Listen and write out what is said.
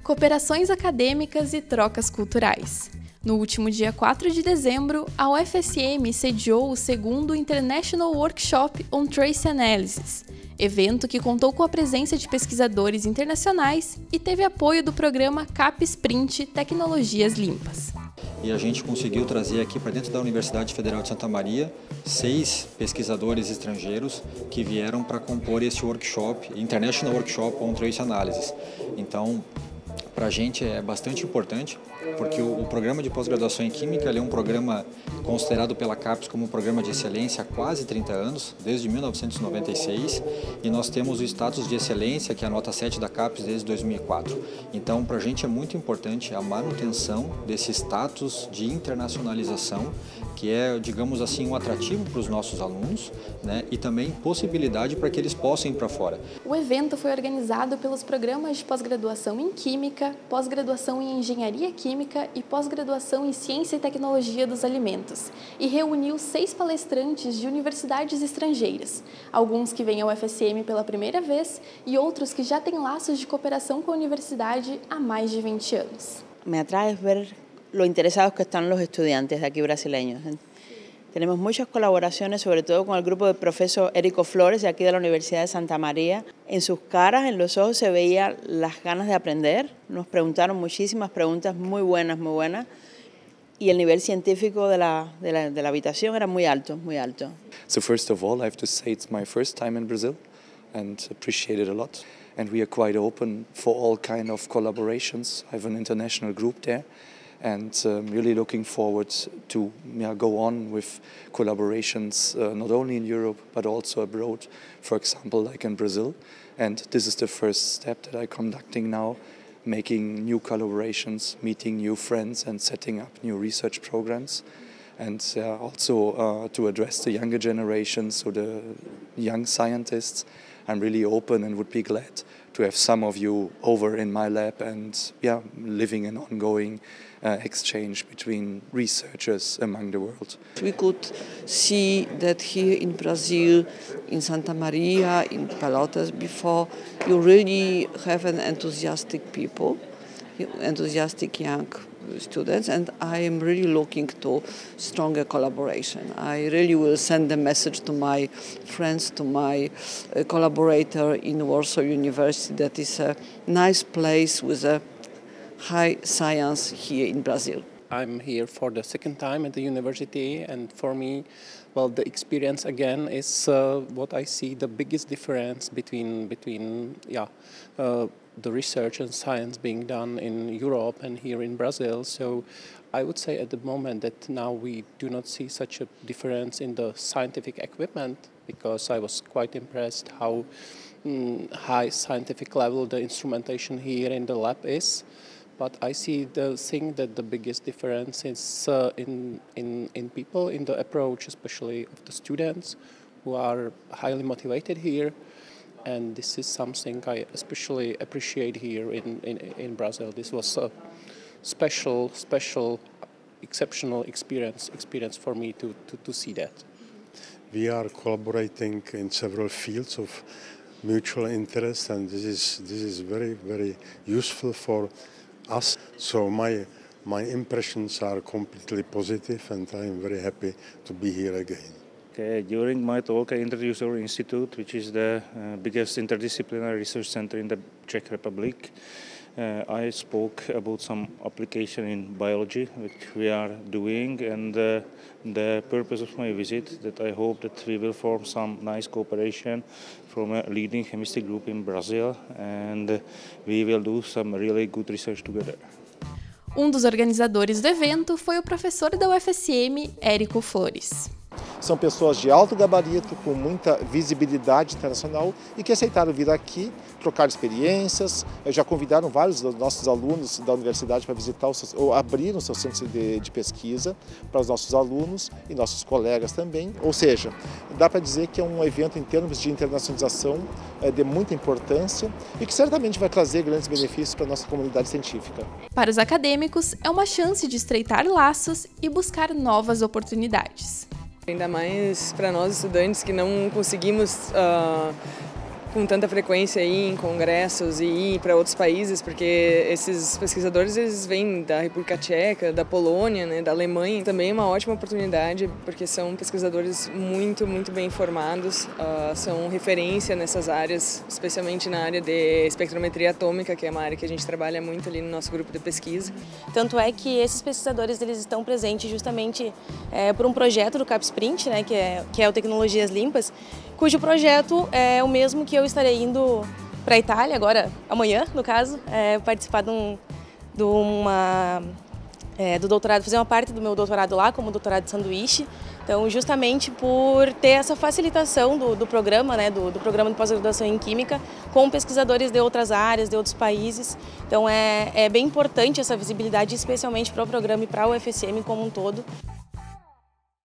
Cooperações acadêmicas e trocas culturais. No último dia 4 de dezembro, a UFSM sediou o segundo International Workshop on Trace Analysis, evento que contou com a presença de pesquisadores internacionais e teve apoio do programa CAPES-Sprint Tecnologias Limpas. E a gente conseguiu trazer aqui para dentro da Universidade Federal de Santa Maria 6 pesquisadores estrangeiros que vieram para compor esse workshop, International Workshop on Trace Analysis. Então, para a gente é bastante importante, porque o programa de pós-graduação em Química é um programa considerado pela CAPES como um programa de excelência há quase 30 anos, desde 1996, e nós temos o status de excelência, que é a nota 7 da CAPES, desde 2004. Então, para a gente é muito importante a manutenção desse status de internacionalização, que é, digamos assim, um atrativo para os nossos alunos, né, e também possibilidade para que eles possam ir para fora. O evento foi organizado pelos programas de pós-graduação em Química, pós-graduação em Engenharia Química e pós-graduação em Ciência e Tecnologia dos Alimentos, e reuniu 6 palestrantes de universidades estrangeiras, alguns que vêm ao UFSM pela primeira vez e outros que já têm laços de cooperação com a universidade há mais de 20 anos. Me atrai ver lo interesados que están los estudiantes de aquí brasileños. Tenemos muchas colaboraciones, sobre todo con el grupo del profesor Érico Flores, de aquí de la Universidad de Santa María. En sus caras, en los ojos, se veía las ganas de aprender. Nos preguntaron muchísimas preguntas muy buenas, muy buenas. Y el nivel científico de la habitación era muy alto, muy alto. So first of all, I have to say it's my first time in Brazil and appreciate it a lot. And we are quite open for all kind of collaborations. I have an international group there. And really looking forward to go on with collaborations not only in Europe but also abroad, for example, like in Brazil. And this is the first step that I'm conducting now, making new collaborations, meeting new friends and setting up new research programs. And also to address the younger generations, so the young scientists. I'm really open and would be glad to have some of you over in my lab and living an ongoing exchange between researchers among the world. We could see that here in Brazil, in Santa Maria, in Pelotas before, you really have an enthusiastic people, enthusiastic young students, and I am really looking to stronger collaboration. I really will send a message to my friends, to my collaborator in Warsaw University, that is a nice place with a high science here in Brazil. I'm here for the second time at the university, and for me, well, the experience again is what I see the biggest difference between the research and science being done in Europe and here in Brazil. So I would say at the moment that now we do not see such a difference in the scientific equipment, because I was quite impressed how high scientific level the instrumentation here in the lab is. But I see the thing that the biggest difference is in people, in the approach, especially of the students who are highly motivated here. And this is something I especially appreciate here in Brazil. This was a special, exceptional experience for me to see that. We are collaborating in several fields of mutual interest, and this is very, very useful for us. So my impressions are completely positive, and I am very happy to be here again. During my talk, I introduced our institute, which is the biggest interdisciplinary research center in the Czech Republic. I spoke about some application in biology, which we are doing, and the purpose of my visit, that I hope that we will form some nice cooperation from a leading chemistry group in Brazil, and we will do some really good research together. Dos organizadores do evento foi o professor da UFSM, Érico Flores. São pessoas de alto gabarito, com muita visibilidade internacional e que aceitaram vir aqui, trocar experiências. Já convidaram vários dos nossos alunos da universidade para visitar, ou abrir o seu centro de pesquisa para os nossos alunos e nossos colegas também. Ou seja, dá para dizer que é um evento em termos de internacionalização de muita importância e que certamente vai trazer grandes benefícios para a nossa comunidade científica. Para os acadêmicos, é uma chance de estreitar laços e buscar novas oportunidades. Ainda mais para nós estudantes que não conseguimos com tanta frequência ir em congressos e ir para outros países, porque esses pesquisadores eles vêm da República Tcheca, da Polônia, né, da Alemanha. Também é uma ótima oportunidade, porque são pesquisadores muito bem formados, são referência nessas áreas, especialmente na área de espectrometria atômica, que é uma área que a gente trabalha muito ali no nosso grupo de pesquisa. Tanto é que esses pesquisadores eles estão presentes justamente por um projeto do CapSprint, né, que é o Tecnologias Limpas, cujo projeto é o mesmo que eu estarei indo para a Itália, agora, amanhã, no caso, participar do doutorado, fazer uma parte do meu doutorado lá, como doutorado de sanduíche. Então, justamente por ter essa facilitação do programa, né, do programa de pós-graduação em Química, com pesquisadores de outras áreas, de outros países. Então, é bem importante essa visibilidade, especialmente para o programa e para a UFSM como um todo.